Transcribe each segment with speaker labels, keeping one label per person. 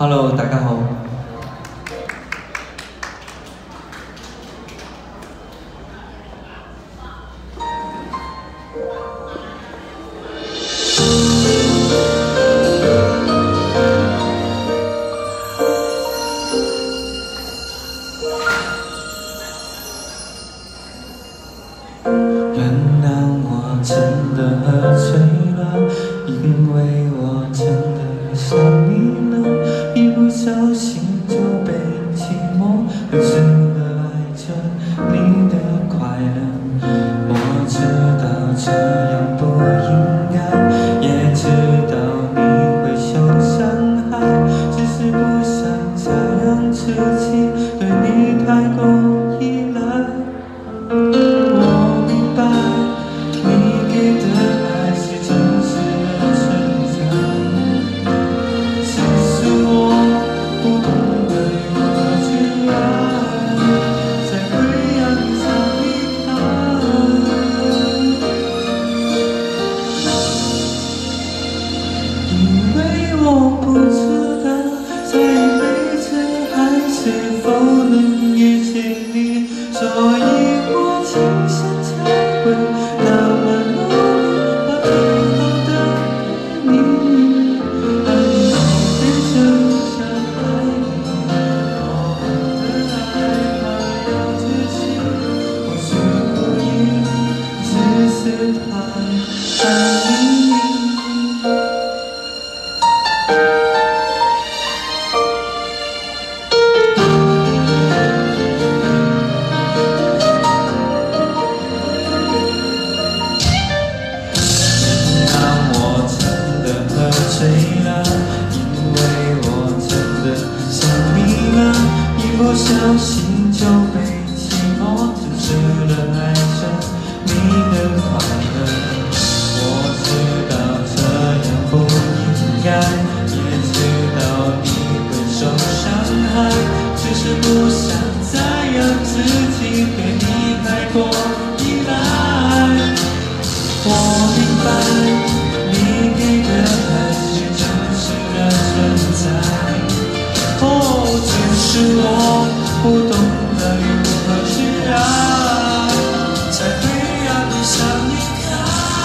Speaker 1: Hello， 大家好。原谅我真的喝醉了，因为我真的想你了，一不小心就被寂寞喝醉了，爱着你的快乐。我知道这样不应该，也知道你会受伤害，只是不想再让自己对你太过依赖。我明白，你给的爱是真实的存在，只是我不懂得如何去爱，才会让你想离开。因为我不知道这一辈子还是否能遇见你，所以我今生才会那么努力，把最好的给你，爱你变成像爱你，我们的爱快要窒息，我是故意，只是太爱你。醉了，因为我真的想你了，一不小心就被寂寞吞噬了，爱着你的快乐。我知道这样不应该，也知道你会受伤害，只是不想再让自己对你太过依赖。我明白，你给的爱只是我不懂得如何去爱，才会让你想离开。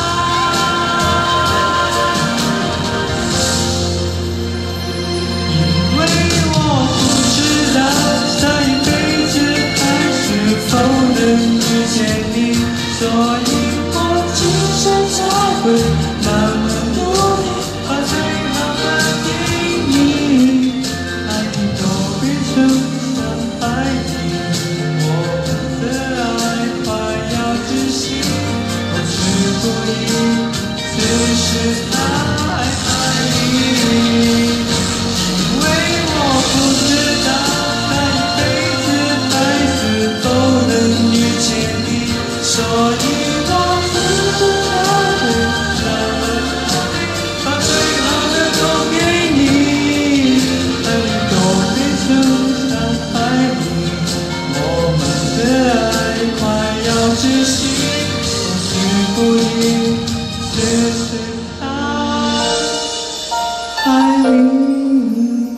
Speaker 1: 因为我不知道下一辈子还是否能遇见你，所以我今生才会那么努力，把最好的给你。只是太爱你，因为我不知道下一辈子还是否能遇见你，所以我只是才会那么努力，把最好的都给你，爱你都变成像爱你，我们的爱快要窒息，我是故意。只是爱你。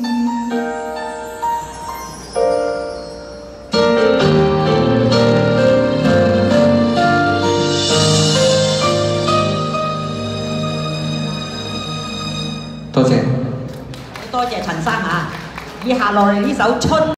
Speaker 1: 多謝，
Speaker 2: 多謝陳生啊！以下落嚟呢首《春》。